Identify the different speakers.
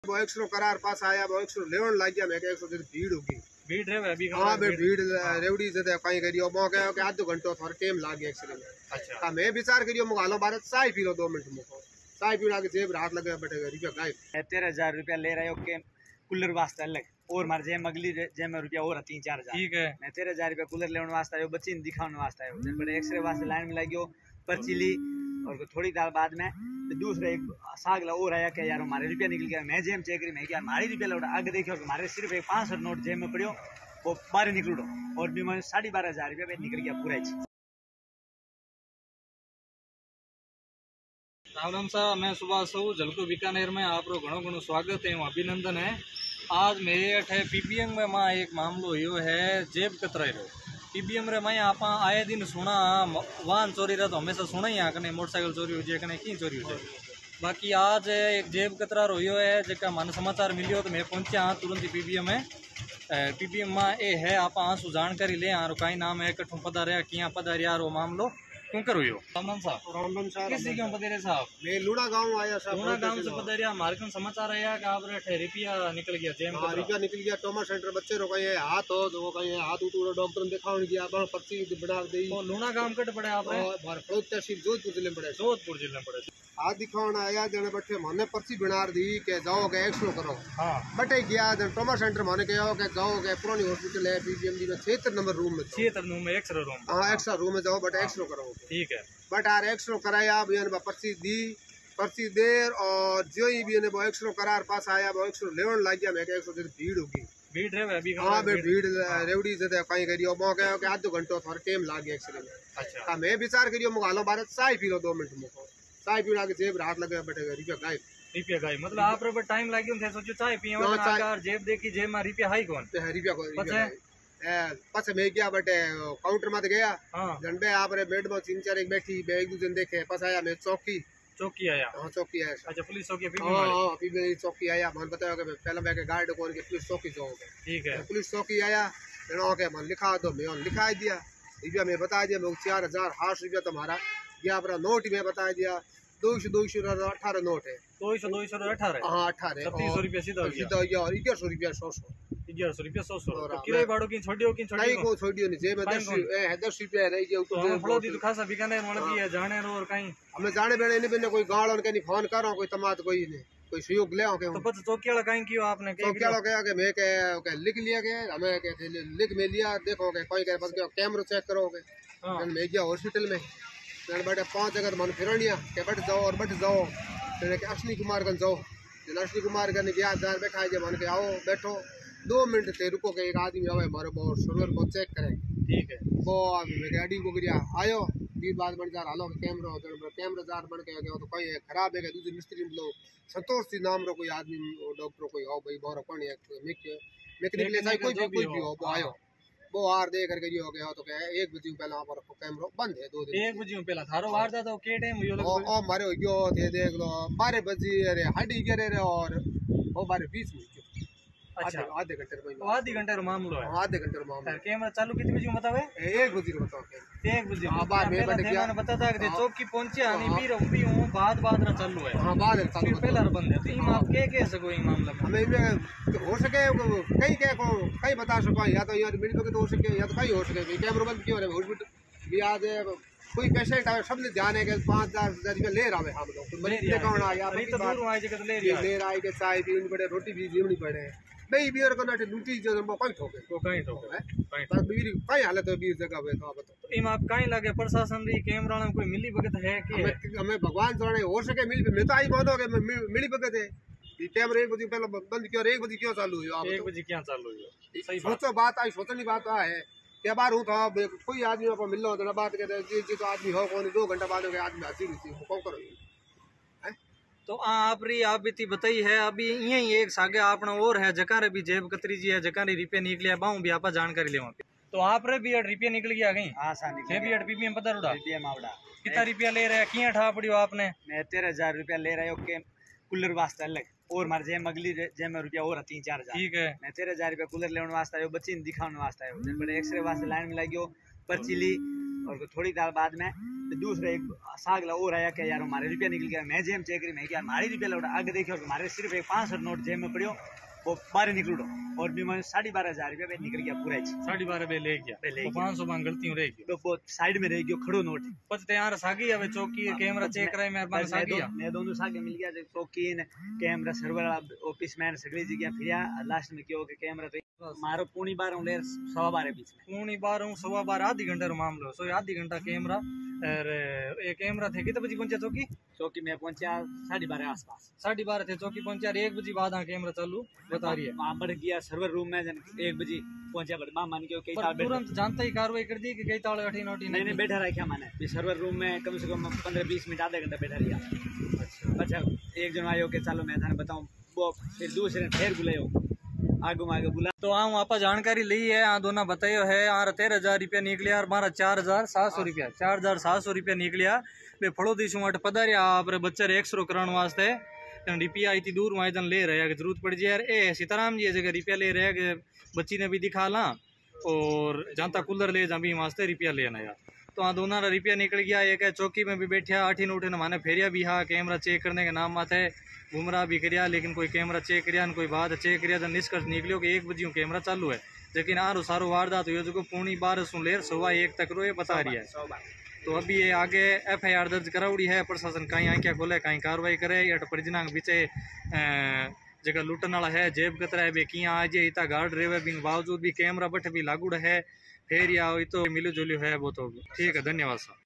Speaker 1: वो एक्सरो करार पास आया, वो एक्सरो लेवन लग गया। मैं एक्सरो भीड़ होगी,
Speaker 2: भीड़ रे अभी।
Speaker 1: हाँ भीड़ रेवड़ी से कहीं करियो मो कहो कि आधो घंटो थोड़ा टाइम लाग गया एक्सरे में।
Speaker 2: अच्छा
Speaker 1: मैं विचार करियो मो हालो भारत चाय पी लो 2 मिनट मुको चाय पीना के जेब हाथ लगे बैठे रुपया गायब।
Speaker 3: 13,000 रुपया ले रहे हो के कूलर वास्ते अलग और मार जेम अगली जेम रुपया और 3-4,000।
Speaker 2: ठीक है।
Speaker 3: मैं 13,000 रुपया कूलर लेने वास्ते आयो, बच्ची ने दिखाने वास्ते आयो, जब बड़े एक्सरे वास्ते लाइन में लगियो, पर्ची ली और थोड़ी देर बाद में दूसरे एक सागला और आया कि यार हमारे रुपया निकल गया। मैं जेम चेक करी, मैं क्या हमारी रुपया लौटा आगे देखियो कि हमारे सिर्फ एक 500 नोट जेब में पड़ियो, वो बाहर निकलो और भी मैं 12,500 रुपया निकल गया पूरा ही।
Speaker 2: राम राम साहब, मैं सुभाष हूँ झलको बीकानेर में। आप लोग घणो घणो स्वागत है, अभिनंदन है। आज मेरे अठे पीबीएम में मां एक मामलो यो है जेब कतराई रो। पीबीएम रे मां आप आए दिन सुना वाहन चोरी रा तो हमेशा सुना ही कने मोटरसाइकिल चोरी हो जाए कने की चोरी हो जाए। बाकी आज एक जेब कतरा रो यो है जका मन समाचार मिलियो तो मैं पहुंचा हाँ तुरंत ही पीबीएम में। पीबीएम में ये है आप आंसू जानकारी ले आरो कई नाम है कठू पधारिया किया पधारिया रो मामलो क्यों करो यो। राम साहब।
Speaker 1: राम साहब
Speaker 2: किस क्यों पधारे साहब?
Speaker 1: मैं लूणा गांव आया साहब।
Speaker 2: लूणा गांव से पधारिया। मार्कन समाचार आया कि आप रुपया निकल गया जेब में।
Speaker 1: रुपया निकल गया। टोमा सेंटर बच्चे रो कहीं हाथ हो तो कहीं हाथ उठो डॉक्टर ने दिखाने गया बड़ा पर्ची बना दी।
Speaker 2: लूणा गांव कट पड़े आप
Speaker 1: फलोद तहसील जोधपुर जिले में पड़े।
Speaker 2: जोधपुर जिले में पड़े।
Speaker 1: हाथ दिखाने आया जने बैठे मने पर्ची बना दी के जाओ के एक्सरो करो।
Speaker 2: हाँ
Speaker 1: बटे गया टोमा सेंटर माने के आओ के जाओ के पुरानी हॉस्पिटल है पीबीएमजी में 76 नंबर रूम में।
Speaker 2: 76 रूम में एक्सरे रूम।
Speaker 1: हाँ एक्सरा रूम में जाओ बटे एक्सरो करो।
Speaker 2: ठीक है।
Speaker 1: बट यार एक्सरो कराया भी पर्ची दी, पर्ची देर और जो ही भी वो एक्सरो करार पास आया वो एक्सरो लेवन लग गया। मैं एक्सरो भीड़ होगी,
Speaker 2: भीड़ रे अभी।
Speaker 1: हाँ भीड़ रेवड़ी से कहीं करियो मो कहो कि आधो घंटो थोड़ा टाइम लाग गया एक्सरे में।
Speaker 2: अच्छा
Speaker 1: मैं विचार करियो मो हालो भारत चाय पी लो 2 मिनट मुको चाय पीना के जेब हाथ लगे बैठे रुपया गायब।
Speaker 2: रुपया गायब मतलब आप रे टाइम लागियो थे सोचो चाय पियो और जेब देखी जेब में रुपया हाई कौन
Speaker 1: रुपया को पछे मैं गया बटे काउंटर मत गया।
Speaker 2: हाँ
Speaker 1: जनबे आप रे बेड में 3-4 एक बैठी एक दूसरे देखे पस आया मैं चौकी
Speaker 2: आया।
Speaker 1: हाँ चौकी आया।
Speaker 2: अच्छा पुलिस चौकी
Speaker 1: पीबीएम चौकी आया मन बताया कि पहले मैं के गार्ड कौन के पुलिस चौकी जाओगे। ठीक है। पुलिस चौकी आया के मन लिखा दो मैं लिखा दिया रुपया मैं बता दिया मैं 4,008 रुपया तुम्हारा गया अपना नोट में बता दिया 218 नोट है।
Speaker 2: 218
Speaker 1: हाँ 18
Speaker 2: 300 रुपया सीधा
Speaker 1: हो गया और 1100 रुपया
Speaker 2: 1100 रुपया 100 किराए भाड़ो की छोड़ियो की
Speaker 1: नहीं को छोड़ियो नहीं जे में 10 रुपया रह गया
Speaker 2: तो फलो दी तो खासा बीकानेर मन भी है जाने रो और कहीं
Speaker 1: हमें जाने बेने नहीं बिना कोई गाल और कहीं फोन करो कोई तमात कोई नहीं कोई सहयोग ले के
Speaker 2: तो पता चौकी वाला कहीं कियो आपने
Speaker 1: चौकी वाला कहा कि मैं के लिख लिया के हमें के लिख में लिया देखो के कोई के पास कैमरा चेक करोगे। मैं गया हॉस्पिटल में बैठे 5 जगह मन फिरनिया के बैठ जाओ और बैठ जाओ के अश्विनी कुमार गंज जाओ। अश्विनी कुमार गंज गया जार बैठा है मन के आओ बैठो 2 मिनट से रुको के एक आदमी आवे हमारे वो सर्वर को चेक करे। ठीक है। वो गाड़ी को गिरा आयो 20 बाद बन जा हालो कैमरा जार बन के तो कोई खराब है दूसरे मिस्त्री लोग संतोष जी नाम रो कोई आदमी डॉक्टर कोई आओ भाई बाहर कौन है मैकेनिक ले कोई भी हो वो आयो वो आर दे करके जो हो गया तो क्या 1 बजे पहले वहां पर कैमरा बंद है 2 दिन
Speaker 2: 1 बजे पहले थारो वार था तो के टाइम यो
Speaker 1: ओ मारे हो गयो थे देख लो 12 बजे अरे हड्डी करे रे और वो 12:20 में।
Speaker 2: अच्छा
Speaker 1: आधे घंटे
Speaker 2: आधे घंटे रो मामलो है।
Speaker 1: आधे घंटे रो मामलो।
Speaker 2: कैमरा चालू कितने बजे बतावे?
Speaker 1: 1 बजे बताओ
Speaker 2: 1 बजे।
Speaker 1: हां बाद में बट गया
Speaker 2: मैंने बताता कि चौकी पहुंचे आनी भी हूं बाद रा चालू है।
Speaker 1: हां बाद चालू
Speaker 2: पहला बंद है तो ई आप के सको ई मामला में
Speaker 1: हमें हो सके कई के को कई बता सको या तो यार मिल के तो हो सके या तो कहीं हो सके कैमरा बंद क्यों है हॉस्पिटल भी आज कोई पेशेंट आवे सब ने जाने के 5,000 रुपया ले रहा है हम लोग मरीज कौन आ गया
Speaker 2: तो दूर आ जगह ले
Speaker 1: रहा है के चाय पीनी पड़े रोटी भी जीवनी पड़े नहीं बियर को नाटे लूटी जो वो कहीं ठोके पर बीर कहीं हालत है बीर जगह पे तो बताओ तो
Speaker 2: इम आप कहीं लगे प्रशासन री कैमरा में कोई मिली भगत है कि
Speaker 1: हमें भगवान जाने हो सके मिल मैं तो आई बात हो के मिली भगत है ये कैमरा 1 बजे पहले बंद किया 1 बजे क्यों चालू हुआ
Speaker 2: 1 बजे क्या चालू हुआ? सही
Speaker 1: सोचो बात आई सोचनी बात है क्या बार हूँ था कोई आदमी को मिल लो बात कहते जी तो आदमी हो कौन 2 घंटा बाद आदमी हाजिर थी कौन करो
Speaker 2: तो आप री आप बीती बताई है अभी यही एक सागे आपने और है जका रे भी जेब कतरी जी है जका रे रुपया निकलिया बाहू भी आप जानकारी ले तो आप रे भी रुपया निकल गया गई।
Speaker 3: हाँ सा निकल
Speaker 2: भी पीबीएम पता रुड़ा
Speaker 3: पीबीएम आवड़ा
Speaker 2: कितना रुपया ले रहे किया ठा पड़ियो आपने?
Speaker 3: मैं 13,000 रुपया ले रहे हो के कूलर वास्ते अलग और मार जेम अगली जेम रुपया और 3-4,000।
Speaker 2: ठीक है।
Speaker 3: मैं 13,000 रुपया कूलर लेने वास्ते आयो, बच्ची ने दिखाने वास्ते आयो, जब बड़े एक्सरे वास्ते लाइन में लगियो, पर्ची ली और थोड़ी देर बाद में दूसरे एक सागला और आया कि यार हमारे रुपया निकल गया। मैं जेब चेक करी, मैं क्या हमारी रुपया लौटा आगे देखियो कि हमारे सिर्फ एक 500 नोट जेब में पड़ियो, वो बाहर निकलो और भी मैं 12,500 रुपया पे निकल गया पूरा।
Speaker 2: 12.5 पे ले गया, 500 में गलतियों रह गई
Speaker 3: तो वो साइड में रह गयो खड़ो नोट।
Speaker 2: पच तैयार सागी अब चौकी कैमरा चेक कराए मेहरबान सागी
Speaker 3: मैं दोनों सागे मिल गया चौकी ने कैमरा सर्वर ऑफिस में सगली जगह फिरिया। लास्ट में क्यों कि कैमरा तो मारो 12:30 लेर 12:15 बीच में
Speaker 2: 12:30 12:15 आधी घंटे रो मामलो। सो आधी घंटा कैमरा और ये कैमरा थे कितने बजे पहुंचा चौकी?
Speaker 3: चौकी में पहुंचा 12:30 आसपास।
Speaker 2: 12:30 थे चौकी पहुंचा, 1 बजे बाद कैमरा चालू बता रही है।
Speaker 3: वहाँ बढ़ गया सर्वर रूम में 1 बजे पहुंचा, बट मान के कई ताल
Speaker 2: तुरंत जानता ही कार्रवाई कर दी कि कई ताल अठी नोटी
Speaker 3: नहीं बैठा रखा मैंने सर्वर रूम में कम से कम 15-20 मिनट आधा घंटा बैठा रहा। अच्छा एक जन आयो के चलो मैं थाने बताऊं, वो फिर दूसरे फिर बुलायो आगे बुला
Speaker 2: तो हाँ आप जानकारी ली है। हाँ दोनों बतायो है यार 13,000 रुपया निकलिया और मारा 4,700 रुपया 4,700 रुपया निकलिया। वे फड़ो दी सुट पधारिया आप बच्चे एक्सरो कराने वास्ते रुपया इतनी दूर वहाँ जन ले रहे जरूरत पड़ जाए यार। ए सीताराम जी जगह रुपया ले रहे कि बच्ची ने भी दिखा ला और जानता कूलर ले जा भी वास्ते रुपया लेना यार। तो हाँ दोनों रुपया निकल गया। एक है चौकी में भी बैठा 8 उठे माने फेरिया भी हाँ कैमरा चेक करने के नाम माथे घुमरा भी करिया, लेकिन कोई कैमरा चेक करिया कोई बात चेक करिया। निष्कर्ष निकलियो कि 1 बजे कैमरा चालू है, लेकिन आरो सारो वारदात हुई जो 12:15 से लेर 1:15 तक रो ये बता रही है। तो अभी ये आगे FIR दर्ज कराउड़ी है। प्रशासन कहीं आंखिया खोले कहीं कार्रवाई करे। अट परिजना के बीचे जगह लुटन वाला है जेब कतरा है कि आज इतना गार्ड रहे बिन बावजूद भी कैमरा बट भी लागू है। फिर या तो मिलो जुलियो है वो तो ठीक है। धन्यवाद साहब।